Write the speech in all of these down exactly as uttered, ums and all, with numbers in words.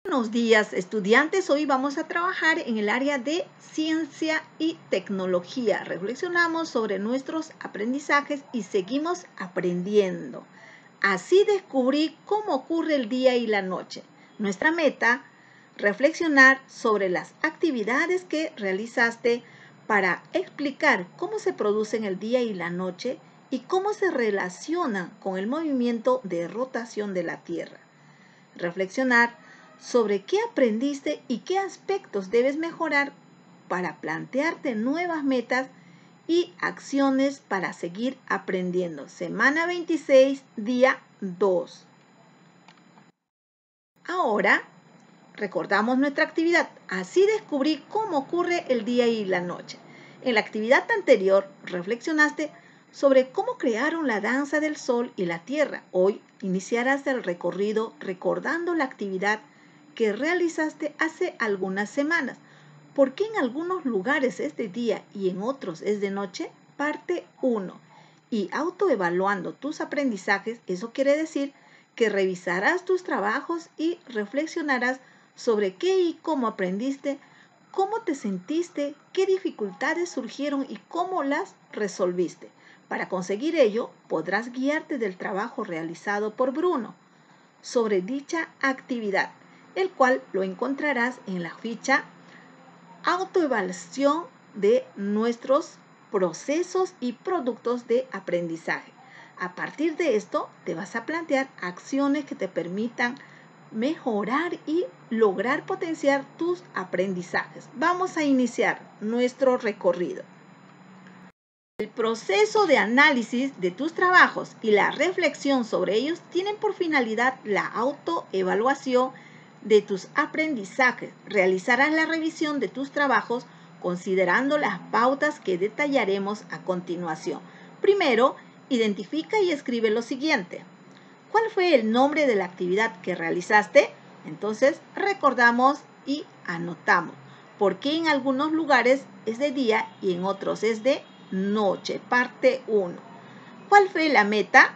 Buenos días, estudiantes. Hoy vamos a trabajar en el área de ciencia y tecnología. Reflexionamos sobre nuestros aprendizajes y seguimos aprendiendo. Así descubrí cómo ocurre el día y la noche. Nuestra meta, reflexionar sobre las actividades que realizaste para explicar cómo se producen el día y la noche y cómo se relacionan con el movimiento de rotación de la Tierra. Reflexionar sobre qué aprendiste y qué aspectos debes mejorar para plantearte nuevas metas y acciones para seguir aprendiendo. Semana veintiséis, día dos. Ahora recordamos nuestra actividad. Así descubrí cómo ocurre el día y la noche. En la actividad anterior reflexionaste sobre cómo crearon la danza del sol y la tierra. Hoy iniciarás el recorrido recordando la actividad que realizaste hace algunas semanas. ¿Por qué en algunos lugares es de día y en otros es de noche? Parte uno. Y autoevaluando tus aprendizajes, eso quiere decir que revisarás tus trabajos y reflexionarás sobre qué y cómo aprendiste, cómo te sentiste, qué dificultades surgieron y cómo las resolviste. Para conseguir ello, podrás guiarte del trabajo realizado por Bruno sobre dicha actividad, el cual lo encontrarás en la ficha Autoevaluación de nuestros procesos y productos de aprendizaje. A partir de esto, te vas a plantear acciones que te permitan mejorar y lograr potenciar tus aprendizajes. Vamos a iniciar nuestro recorrido. El proceso de análisis de tus trabajos y la reflexión sobre ellos tienen por finalidad la autoevaluación de tus aprendizajes. Realizarás la revisión de tus trabajos considerando las pautas que detallaremos a continuación. Primero, identifica y escribe lo siguiente. ¿Cuál fue el nombre de la actividad que realizaste? Entonces, recordamos y anotamos. ¿Por qué en algunos lugares es de día y en otros es de noche? Parte uno. ¿Cuál fue la meta?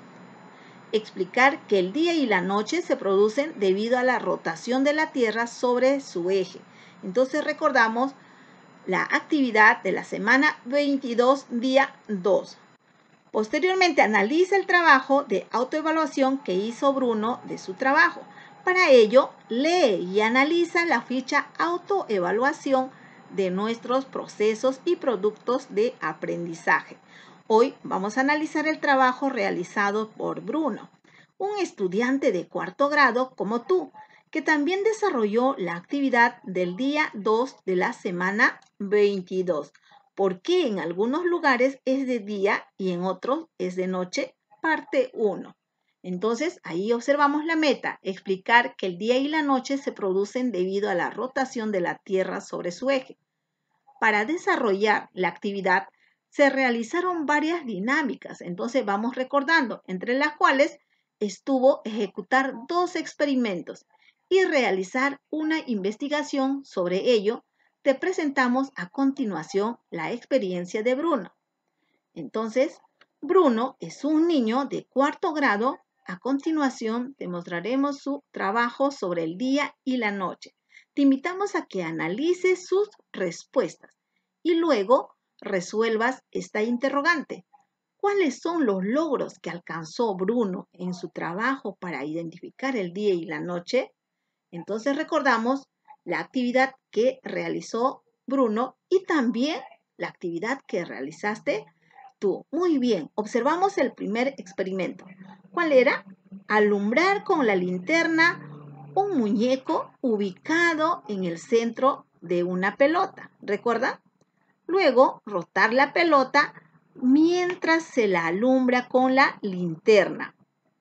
Explicar que el día y la noche se producen debido a la rotación de la Tierra sobre su eje. Entonces recordamos la actividad de la semana veintidós, día dos. Posteriormente analiza el trabajo de autoevaluación que hizo Bruno de su trabajo. Para ello, lee y analiza la ficha autoevaluación de nuestros procesos y productos de aprendizaje. Hoy vamos a analizar el trabajo realizado por Bruno, un estudiante de cuarto grado como tú, que también desarrolló la actividad del día dos de la semana veintidós. ¿Por qué en algunos lugares es de día y en otros es de noche? Parte uno. Entonces, ahí observamos la meta, explicar que el día y la noche se producen debido a la rotación de la Tierra sobre su eje. Para desarrollar la actividad se realizaron varias dinámicas, entonces vamos recordando, entre las cuales estuvo ejecutar dos experimentos y realizar una investigación sobre ello. Te presentamos a continuación la experiencia de Bruno. Entonces, Bruno es un niño de cuarto grado. A continuación, te mostraremos su trabajo sobre el día y la noche. Te invitamos a que analices sus respuestas y luego resuelvas esta interrogante. ¿Cuáles son los logros que alcanzó Bruno en su trabajo para identificar el día y la noche? Entonces recordamos la actividad que realizó Bruno y también la actividad que realizaste tú. Muy bien, observamos el primer experimento. ¿Cuál era? Alumbrar con la linterna un muñeco ubicado en el centro de una pelota. ¿Recuerda? Luego, rotar la pelota mientras se la alumbra con la linterna.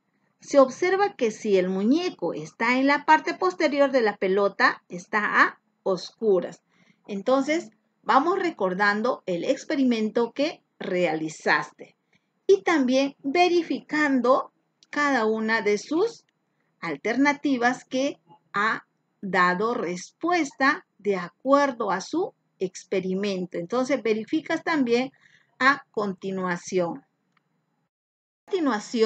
Se observa que si el muñeco está en la parte posterior de la pelota, está a oscuras. Entonces, vamos recordando el experimento que realizaste y también verificando cada una de sus alternativas que ha dado respuesta de acuerdo a su experimento. Entonces, verificas también a continuación. A continuación,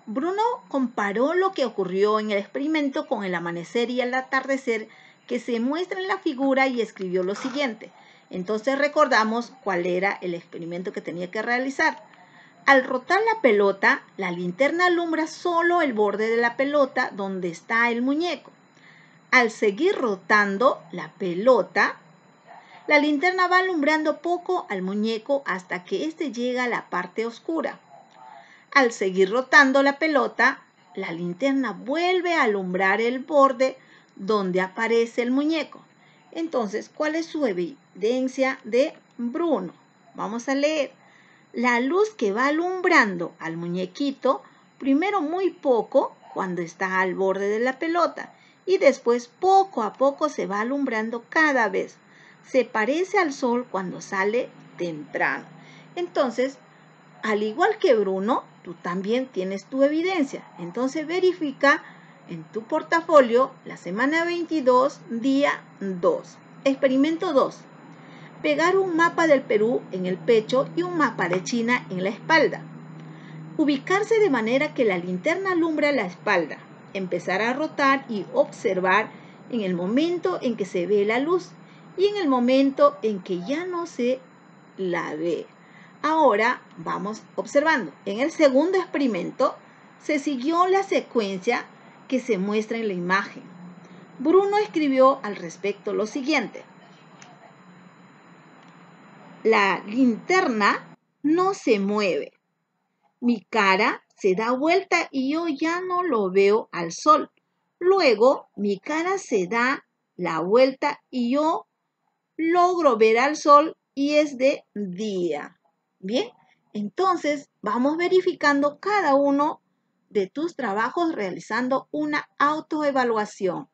Bruno comparó lo que ocurrió en el experimento con el amanecer y el atardecer que se muestra en la figura y escribió lo siguiente. Entonces recordamos cuál era el experimento que tenía que realizar. Al rotar la pelota, la linterna alumbra solo el borde de la pelota donde está el muñeco. Al seguir rotando la pelota, la linterna va alumbrando poco al muñeco hasta que éste llega a la parte oscura. Al seguir rotando la pelota, la linterna vuelve a alumbrar el borde donde aparece el muñeco. Entonces, ¿cuál es su evidencia de Bruno? Vamos a leer. La luz que va alumbrando al muñequito, primero muy poco cuando está al borde de la pelota y después poco a poco se va alumbrando cada vez. Se parece al sol cuando sale temprano. Entonces, al igual que Bruno, tú también tienes tu evidencia. Entonces verifica en tu portafolio la semana veintidós, día dos. Experimento dos. Pegar un mapa del Perú en el pecho y un mapa de China en la espalda. Ubicarse de manera que la linterna alumbre la espalda. Empezar a rotar y observar en el momento en que se ve la luz y en el momento en que ya no se la ve. Ahora vamos observando. En el segundo experimento se siguió la secuencia que se muestra en la imagen. Bruno escribió al respecto lo siguiente. La linterna no se mueve. Mi cara se da vuelta y yo ya no lo veo al sol. Luego mi cara se da la vuelta y yo logro ver al sol y es de día. Bien, entonces vamos verificando cada uno de tus trabajos realizando una autoevaluación.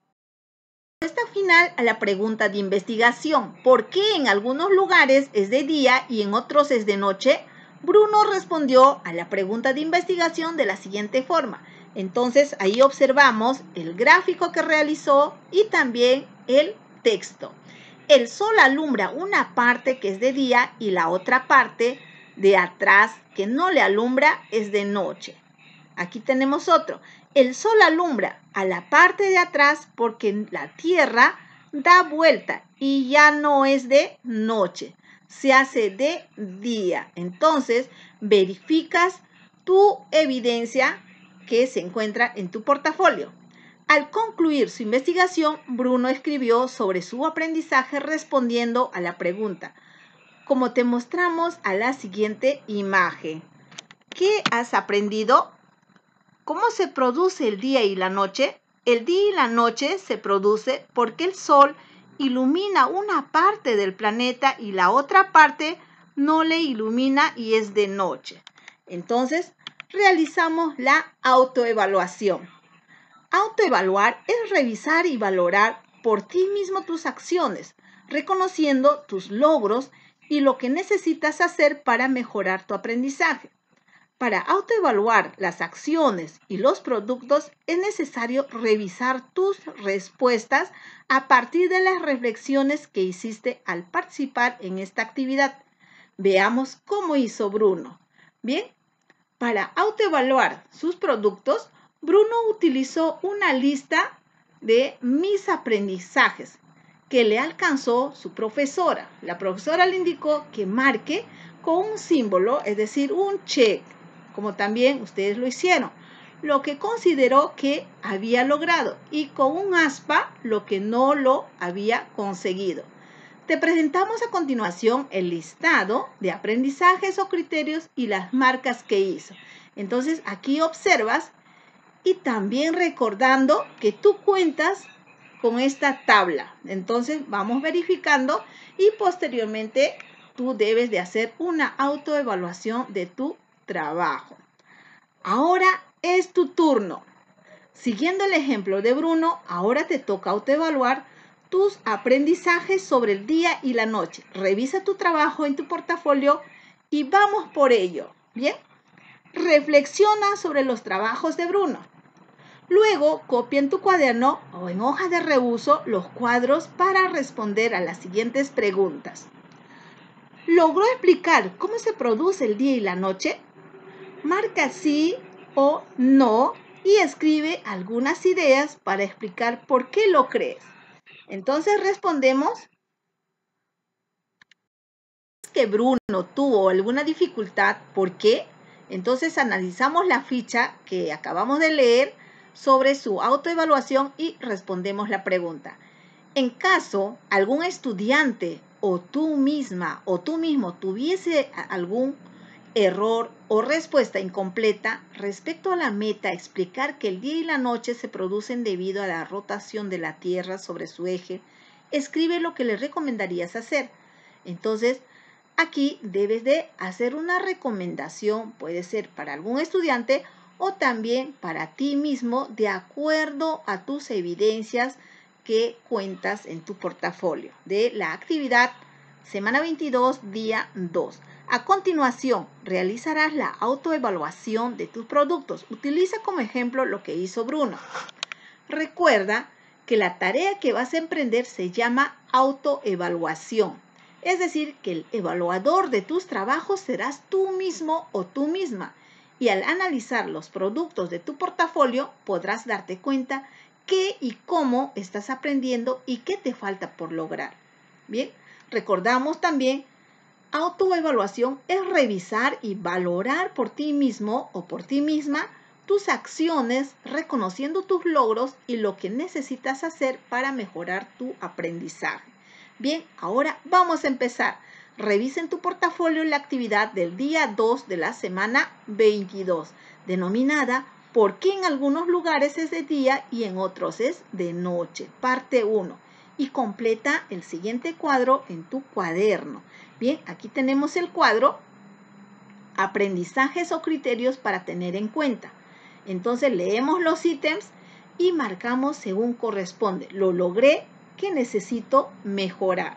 Respuesta final a la pregunta de investigación. ¿Por qué en algunos lugares es de día y en otros es de noche? Bruno respondió a la pregunta de investigación de la siguiente forma. Entonces ahí observamos el gráfico que realizó y también el texto. El sol alumbra una parte que es de día y la otra parte de atrás que no le alumbra es de noche. Aquí tenemos otro. El sol alumbra a la parte de atrás porque la tierra da vuelta y ya no es de noche, se hace de día. Entonces, verificas tu evidencia que se encuentra en tu portafolio. Al concluir su investigación, Bruno escribió sobre su aprendizaje respondiendo a la pregunta, como te mostramos a la siguiente imagen. ¿Qué has aprendido? ¿Cómo se produce el día y la noche? El día y la noche se produce porque el sol ilumina una parte del planeta y la otra parte no le ilumina y es de noche. Entonces, realizamos la autoevaluación. Autoevaluar es revisar y valorar por ti mismo tus acciones, reconociendo tus logros y lo que necesitas hacer para mejorar tu aprendizaje. Para autoevaluar las acciones y los productos es necesario revisar tus respuestas a partir de las reflexiones que hiciste al participar en esta actividad. Veamos cómo hizo Bruno. Bien, para autoevaluar sus productos, Bruno utilizó una lista de mis aprendizajes que le alcanzó su profesora. La profesora le indicó que marque con un símbolo, es decir, un check, como también ustedes lo hicieron, lo que consideró que había logrado y con un aspa lo que no lo había conseguido. Te presentamos a continuación el listado de aprendizajes o criterios y las marcas que hizo. Entonces aquí observas y también recordando que tú cuentas con esta tabla. Entonces vamos verificando y posteriormente tú debes de hacer una autoevaluación de tu trabajo. Ahora es tu turno. Siguiendo el ejemplo de Bruno, ahora te toca autoevaluar tus aprendizajes sobre el día y la noche. Revisa tu trabajo en tu portafolio y vamos por ello. Bien, reflexiona sobre los trabajos de Bruno. Luego, copia en tu cuaderno o en hoja de reuso los cuadros para responder a las siguientes preguntas. ¿Logró explicar cómo se produce el día y la noche? Marca sí o no y escribe algunas ideas para explicar por qué lo crees. Entonces respondemos que Bruno tuvo alguna dificultad, ¿por qué? Entonces analizamos la ficha que acabamos de leer sobre su autoevaluación y respondemos la pregunta. En caso algún estudiante o tú misma o tú mismo tuviese algún error o respuesta incompleta respecto a la meta, explicar que el día y la noche se producen debido a la rotación de la Tierra sobre su eje, escribe lo que le recomendarías hacer. Entonces, aquí debes de hacer una recomendación, puede ser para algún estudiante o también para ti mismo, de acuerdo a tus evidencias que cuentas en tu portafolio de la actividad semana veintidós, día dos. A continuación, realizarás la autoevaluación de tus productos. Utiliza como ejemplo lo que hizo Bruno. Recuerda que la tarea que vas a emprender se llama autoevaluación. Es decir, que el evaluador de tus trabajos serás tú mismo o tú misma. Y al analizar los productos de tu portafolio, podrás darte cuenta qué y cómo estás aprendiendo y qué te falta por lograr. Bien, recordamos también, autoevaluación es revisar y valorar por ti mismo o por ti misma tus acciones, reconociendo tus logros y lo que necesitas hacer para mejorar tu aprendizaje. Bien, ahora vamos a empezar. Revisa en tu portafolio la actividad del día dos de la semana veintidós, denominada ¿por qué en algunos lugares es de día y en otros es de noche? Parte uno. Y completa el siguiente cuadro en tu cuaderno. Bien, aquí tenemos el cuadro, aprendizajes o criterios para tener en cuenta. Entonces leemos los ítems y marcamos según corresponde. Lo logré, ¿qué necesito mejorar?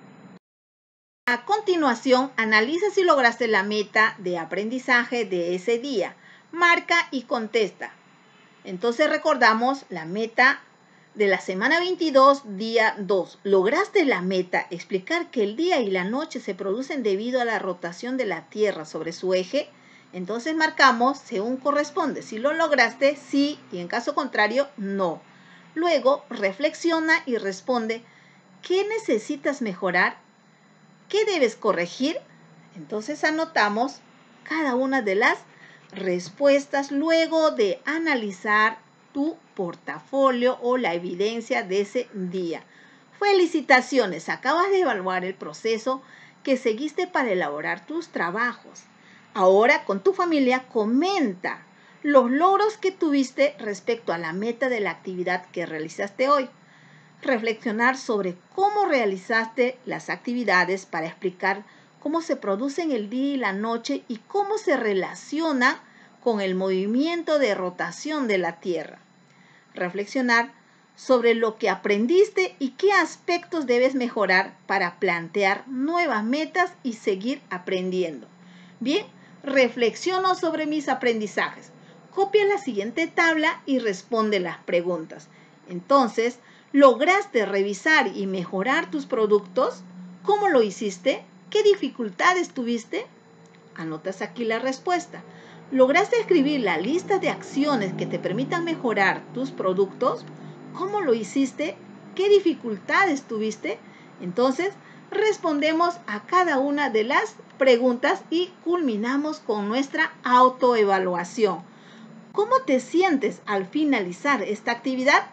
A continuación, analiza si lograste la meta de aprendizaje de ese día. Marca y contesta. Entonces recordamos la meta de la semana veintidós, día dos. ¿Lograste la meta? Explicar que el día y la noche se producen debido a la rotación de la Tierra sobre su eje. Entonces marcamos según corresponde. Si lo lograste, sí, y en caso contrario, no. Luego reflexiona y responde, ¿qué necesitas mejorar? ¿Qué debes corregir? Entonces anotamos cada una de las respuestas luego de analizar tu portafolio o la evidencia de ese día. Felicitaciones, acabas de evaluar el proceso que seguiste para elaborar tus trabajos. Ahora con tu familia comenta los logros que tuviste respecto a la meta de la actividad que realizaste hoy. Reflexionar sobre cómo realizaste las actividades para explicar cómo se producen el día y la noche y cómo se relaciona con el movimiento de rotación de la Tierra. Reflexionar sobre lo que aprendiste y qué aspectos debes mejorar para plantear nuevas metas y seguir aprendiendo. Bien, reflexiono sobre mis aprendizajes. Copia la siguiente tabla y responde las preguntas. Entonces, ¿lograste revisar y mejorar tus productos? ¿Cómo lo hiciste? ¿Qué dificultades tuviste? Anotas aquí la respuesta. ¿Lograste escribir la lista de acciones que te permitan mejorar tus productos? ¿Cómo lo hiciste? ¿Qué dificultades tuviste? Entonces, respondemos a cada una de las preguntas y culminamos con nuestra autoevaluación. ¿Cómo te sientes al finalizar esta actividad?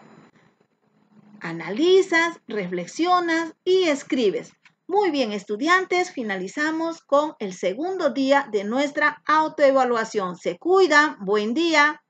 Analizas, reflexionas y escribes. Muy bien, estudiantes, finalizamos con el segundo día de nuestra autoevaluación. Se cuidan, buen día.